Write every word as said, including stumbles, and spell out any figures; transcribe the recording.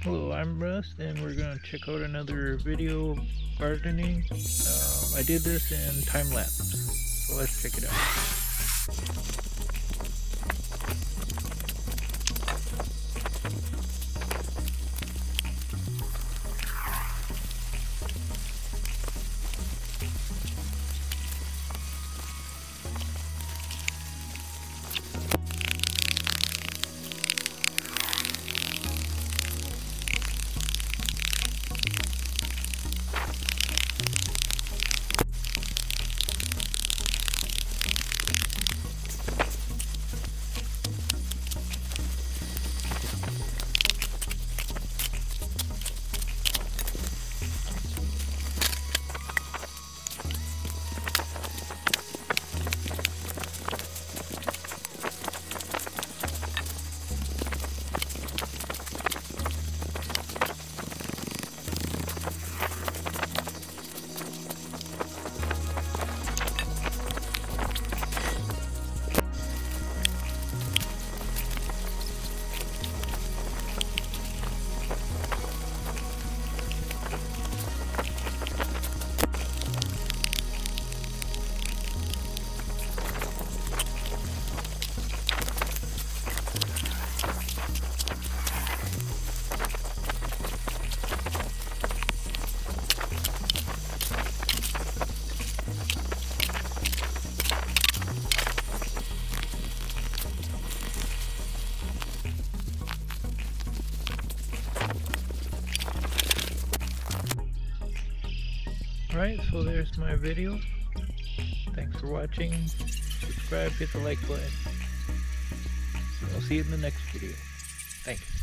Hello, I'm Russ, and we're going to check out another video of gardening. Um, I did this in time lapse, so let's check it out. Alright, so there's my video. Thanks for watching. Subscribe, hit the like button. I'll see you in the next video. Thanks.